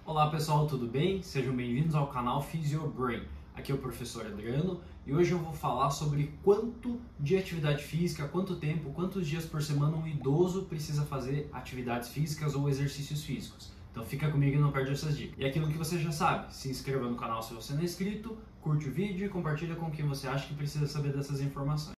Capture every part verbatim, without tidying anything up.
Olá pessoal, tudo bem? Sejam bem-vindos ao canal Physio Brain. Aqui é o professor Adriano e hoje eu vou falar sobre quanto de atividade física, quanto tempo, quantos dias por semana um idoso precisa fazer atividades físicas ou exercícios físicos. Então fica comigo e não perde essas dicas. E aquilo que você já sabe, se inscreva no canal se você não é inscrito, curte o vídeo e compartilha com quem você acha que precisa saber dessas informações.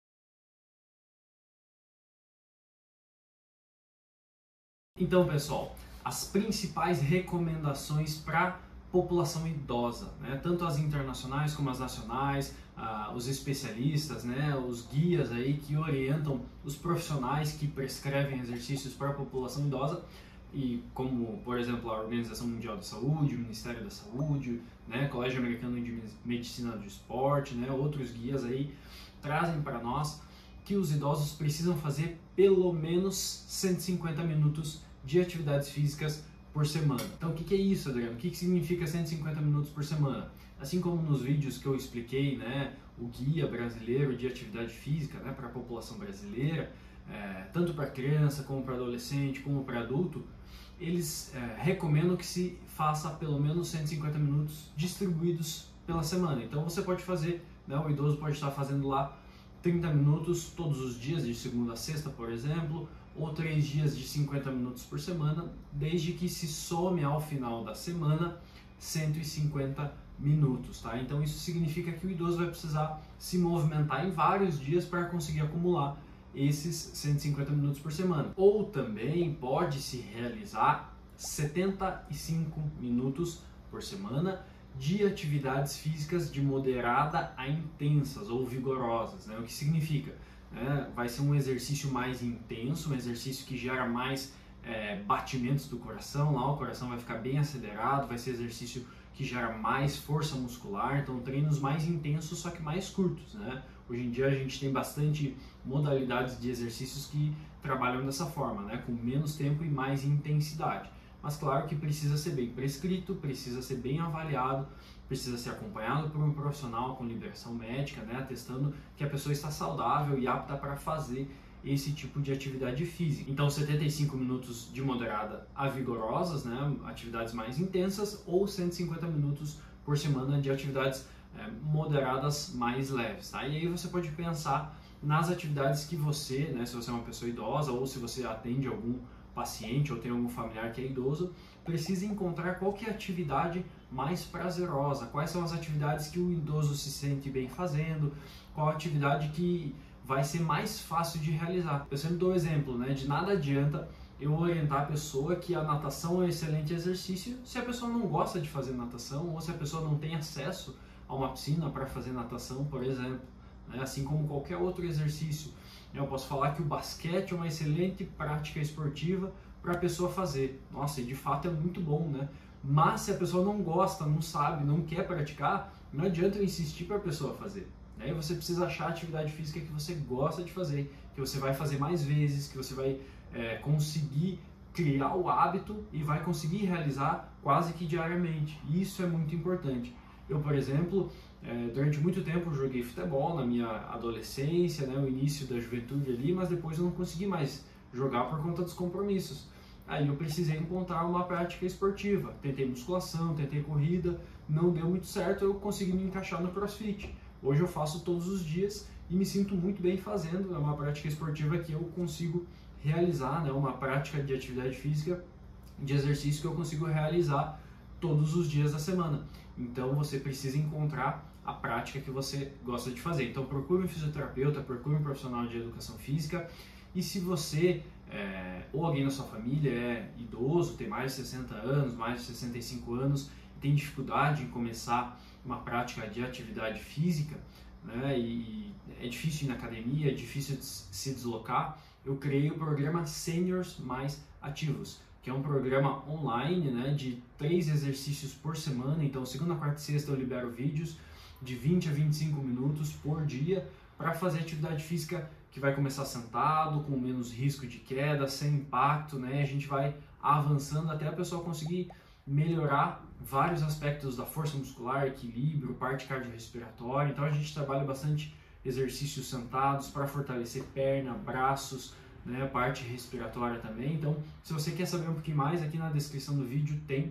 Então pessoal, as principais recomendações para população idosa, né? Tanto as internacionais como as nacionais, ah, os especialistas, né? Os guias aí que orientam os profissionais que prescrevem exercícios para a população idosa, e como, por exemplo, a Organização Mundial da Saúde, o Ministério da Saúde, né? Colégio Americano de Medicina do Esporte, né? Outros guias aí trazem para nós que os idosos precisam fazer pelo menos cento e cinquenta minutos de atividades físicas por semana. Então o que, que é isso, Adriano? O que, que significa cento e cinquenta minutos por semana? Assim como nos vídeos que eu expliquei, né, o guia brasileiro de atividade física, né, para a população brasileira, é, tanto para criança como para adolescente, como para adulto, eles é, recomendam que se faça pelo menos cento e cinquenta minutos distribuídos pela semana. Então você pode fazer, né, o idoso pode estar fazendo lá trinta minutos todos os dias, de segunda a sexta, por exemplo, ou três dias de cinquenta minutos por semana, desde que se some ao final da semana cento e cinquenta minutos, tá? Então isso significa que o idoso vai precisar se movimentar em vários dias para conseguir acumular esses cento e cinquenta minutos por semana. Ou também pode se realizar setenta e cinco minutos por semana de atividades físicas de moderada a intensas ou vigorosas, né? O que significa? É, vai ser um exercício mais intenso, um exercício que gera mais é, batimentos do coração, lá o coração vai ficar bem acelerado, vai ser exercício que gera mais força muscular, então treinos mais intensos, só que mais curtos, né? Hoje em dia a gente tem bastante modalidades de exercícios que trabalham dessa forma, né? Com menos tempo e mais intensidade. Mas claro que precisa ser bem prescrito, precisa ser bem avaliado, precisa ser acompanhado por um profissional com liberação médica, né, atestando que a pessoa está saudável e apta para fazer esse tipo de atividade física. Então setenta e cinco minutos de moderada a vigorosas, né, atividades mais intensas, ou cento e cinquenta minutos por semana de atividades é, moderadas mais leves. Tá? E aí você pode pensar nas atividades que você, né, se você é uma pessoa idosa ou se você atende algum paciente ou tem algum familiar que é idoso, precisa encontrar qual que é a atividade mais prazerosa, quais são as atividades que o idoso se sente bem fazendo, qual a atividade que vai ser mais fácil de realizar. Eu sempre dou o exemplo, né, de nada adianta eu orientar a pessoa que a natação é um excelente exercício se a pessoa não gosta de fazer natação ou se a pessoa não tem acesso a uma piscina para fazer natação, por exemplo, né, assim como qualquer outro exercício. Eu posso falar que o basquete é uma excelente prática esportiva para a pessoa fazer. Nossa, e de fato é muito bom, né? Mas se a pessoa não gosta, não sabe, não quer praticar, não adianta eu insistir para a pessoa fazer. Né? Você precisa achar a atividade física que você gosta de fazer, que você vai fazer mais vezes, que você vai é, conseguir criar o hábito e vai conseguir realizar quase que diariamente. E isso é muito importante. Eu, por exemplo, é, durante muito tempo joguei futebol na minha adolescência, né, o início da juventude ali, mas depois eu não consegui mais jogar por conta dos compromissos. Aí eu precisei encontrar uma prática esportiva. Tentei musculação, tentei corrida, não deu muito certo, eu consegui me encaixar no CrossFit. Hoje eu faço todos os dias e me sinto muito bem fazendo. É uma prática esportiva que eu consigo realizar, né, uma prática de atividade física, de exercício que eu consigo realizar todos os dias da semana. Então você precisa encontrar a prática que você gosta de fazer. Então procure um fisioterapeuta, procure um profissional de educação física. E se você é, ou alguém na sua família é idoso, tem mais de sessenta anos, mais de sessenta e cinco anos, tem dificuldade em começar uma prática de atividade física, né, e é difícil ir na academia, é difícil se deslocar, eu criei o programa Seniors Mais Ativos, que é um programa online, né, de três exercícios por semana. Então segunda, quarta e sexta eu libero vídeos de vinte a vinte e cinco minutos por dia para fazer atividade física que vai começar sentado, com menos risco de queda, sem impacto, né? A gente vai avançando até a pessoa conseguir melhorar vários aspectos da força muscular, equilíbrio, parte cardiorrespiratória. Então a gente trabalha bastante exercícios sentados para fortalecer perna, braços, né, parte respiratória também. Então, se você quer saber um pouquinho mais, aqui na descrição do vídeo tem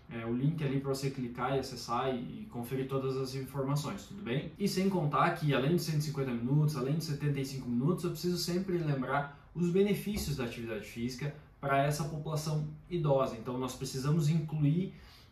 é, o link ali para você clicar e acessar e, e conferir todas as informações, tudo bem? E sem contar que além de cento e cinquenta minutos, além de setenta e cinco minutos, eu preciso sempre lembrar os benefícios da atividade física para essa população idosa. Então nós precisamos incluir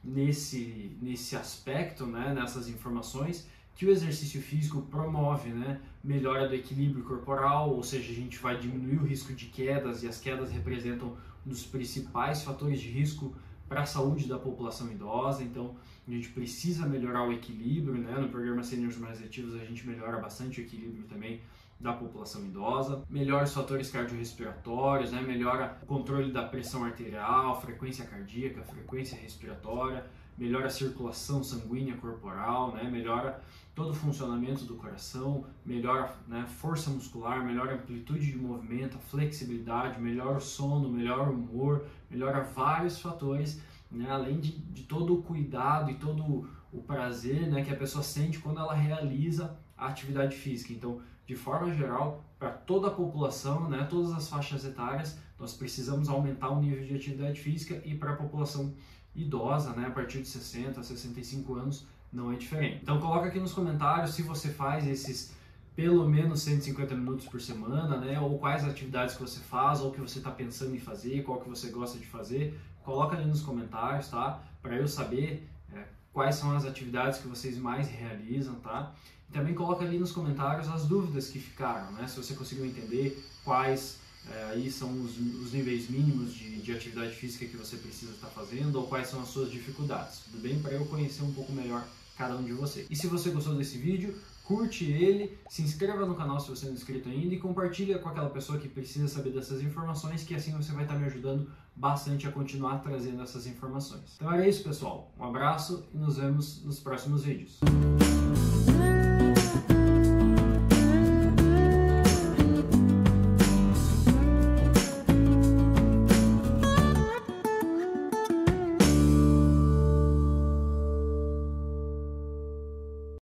nesse, nesse aspecto, né, nessas informações, que o exercício físico promove, né, melhora do equilíbrio corporal, ou seja, a gente vai diminuir o risco de quedas, e as quedas representam um dos principais fatores de risco para a saúde da população idosa. Então a gente precisa melhorar o equilíbrio, né? No programa Seniors Mais Ativos a gente melhora bastante o equilíbrio também da população idosa, melhora os fatores cardiorrespiratórios, né? Melhora o controle da pressão arterial, frequência cardíaca, frequência respiratória, melhora a circulação sanguínea corporal, né? Melhora todo o funcionamento do coração, melhora, né, força muscular, melhora a amplitude de movimento, a flexibilidade, melhora o sono, melhora o humor, melhora vários fatores, né, além de, de todo o cuidado e todo o prazer, né, que a pessoa sente quando ela realiza a atividade física. Então, de forma geral, para toda a população, né, todas as faixas etárias, nós precisamos aumentar o nível de atividade física, e para a população idosa, né, a partir de sessenta a sessenta e cinco anos, não é diferente. Então coloca aqui nos comentários se você faz esses pelo menos cento e cinquenta minutos por semana, né, ou quais atividades que você faz, ou que você está pensando em fazer, qual que você gosta de fazer. Coloca ali nos comentários, tá? Para eu saber é, quais são as atividades que vocês mais realizam, tá? E também coloca ali nos comentários as dúvidas que ficaram, né? Se você conseguiu entender quais é, aí são os, os níveis mínimos de, de atividade física que você precisa estar fazendo, ou quais são as suas dificuldades, tudo bem? Para eu conhecer um pouco melhor cada um de vocês. E se você gostou desse vídeo, curte ele, se inscreva no canal se você não é inscrito ainda, e compartilha com aquela pessoa que precisa saber dessas informações, que assim você vai estar me ajudando bastante a continuar trazendo essas informações. Então era isso, pessoal. Um abraço e nos vemos nos próximos vídeos.